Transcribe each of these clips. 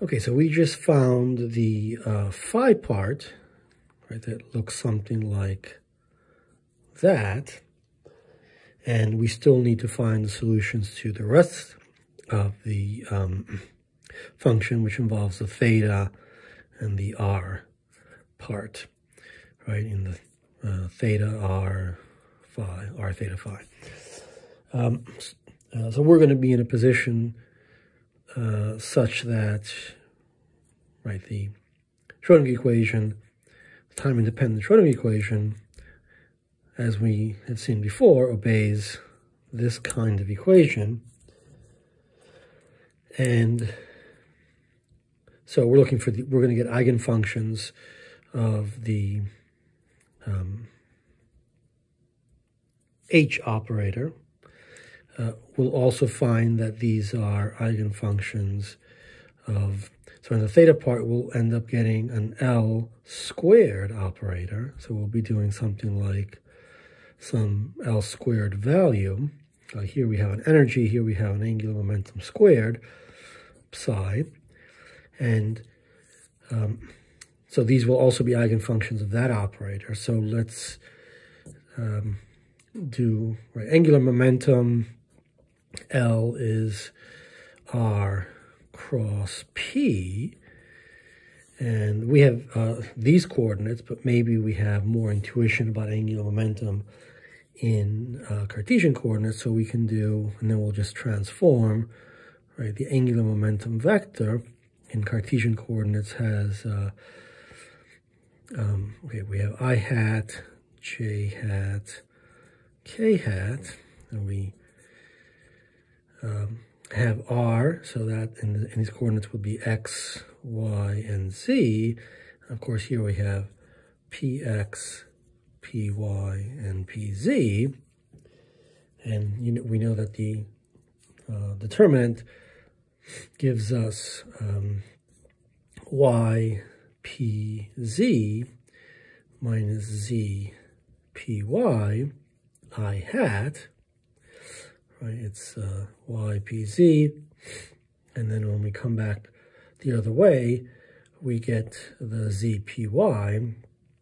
Okay, so we just found the phi part, right, that looks something like that. And we still need to find the solutions to the rest of the function, which involves the theta and the r part, right, in the theta r phi, r theta phi. So we're going to be in a position such that, right, the Schrodinger equation, time-independent Schrodinger equation, as we had seen before, obeys this kind of equation. And so we're looking for we're going to get eigenfunctions of the H operator. We'll also find that these are eigenfunctions of, so in the theta part, we'll end up getting an L squared operator. So we'll be doing something like some L squared value. Here we have an energy, here we have an angular momentum squared, psi. And so these will also be eigenfunctions of that operator. So let's do, right, angular momentum, L is R cross P, and we have these coordinates, but maybe we have more intuition about angular momentum in Cartesian coordinates, so we can do, and then we'll just transform, right, the angular momentum vector in Cartesian coordinates has, okay, we have I hat, J hat, K hat, and we have R, so that in these coordinates would be X, Y, and Z. Of course, here we have PX, PY, and PZ. And we know that the determinant gives us Y, PZ minus Z, PY, I hat. Right, it's YPZ, and then when we come back the other way, we get the ZPY,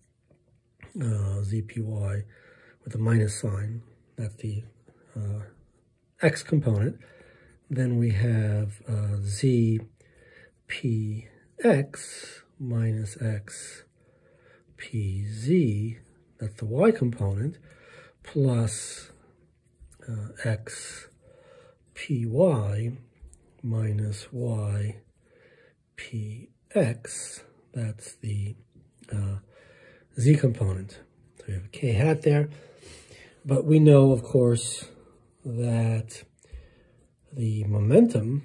ZPY with a minus sign, that's the X component. Then we have ZPX minus XPZ, that's the Y component, plus XPY minus YPX, that's the Z component. So we have a K hat there. But we know, of course, that the momenta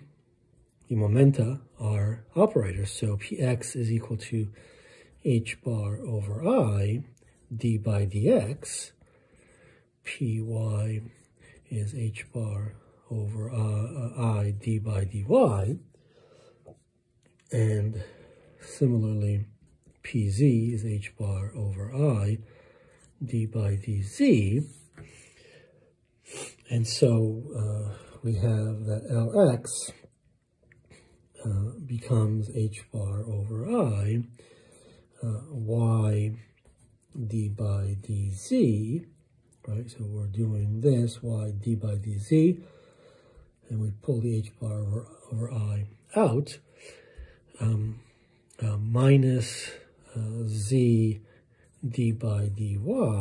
are operators. So Px is equal to h bar over I, d by dx. Py is h bar over I, d by dy. And similarly, Pz is h bar over I, d by dz. And so we have that Lx becomes h bar over I, y d by dz, right? So we're doing this, y d by dz, and we pull the h bar over I out, minus z d by dy,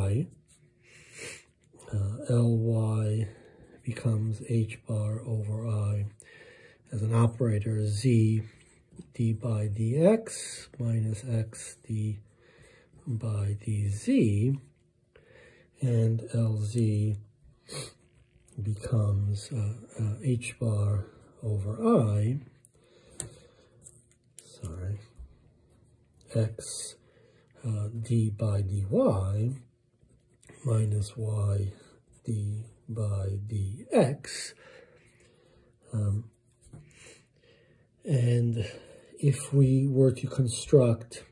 ly becomes h bar over I as an operator, z d by dx minus x d by dz, and lz becomes h bar over I, x d by dy minus y d by dx. And if we were to construct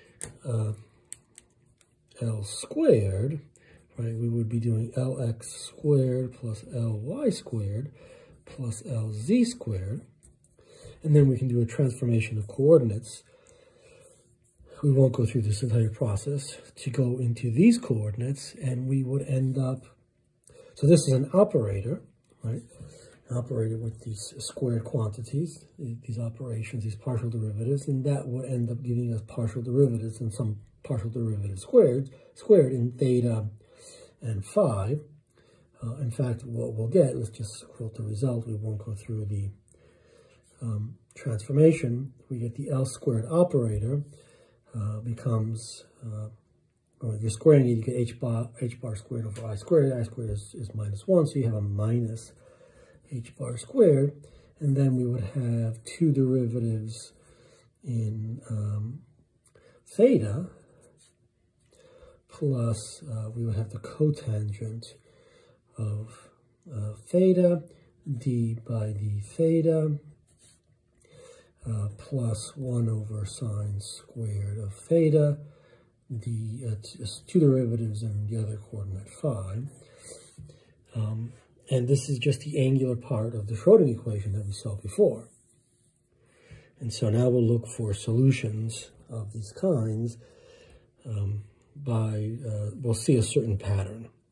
L squared, right, we would be doing Lx squared plus Ly squared plus Lz squared. And then we can do a transformation of coordinates. We won't go through this entire process to go into these coordinates, and we would end up, so this is an operator, right? An operator with these squared quantities, these operations, these partial derivatives, and that would end up giving us partial derivatives and some partial derivatives squared in theta and phi. In fact, what we'll get, let's just quote the result. We won't go through the transformation. We get the L squared operator becomes, or you're squaring it, you get h bar squared over I squared. I squared is minus 1, so you have a minus h bar squared. And then we would have two derivatives in theta, plus we would have the cotangent of theta, d by d theta, plus 1 over sine squared of theta, two derivatives in the other coordinate phi. And this is just the angular part of the Schrodinger equation that we saw before. And so now we'll look for solutions of these kinds we'll see a certain pattern.